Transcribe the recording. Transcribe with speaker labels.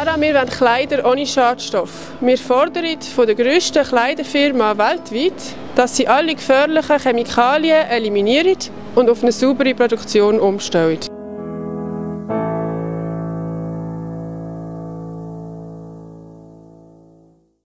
Speaker 1: Sarah, wir wollen Kleider ohne Schadstoff. Wir fordern von den grössten Kleiderfirmen weltweit, dass sie alle gefährlichen Chemikalien eliminieren und auf eine saubere Produktion umstellen.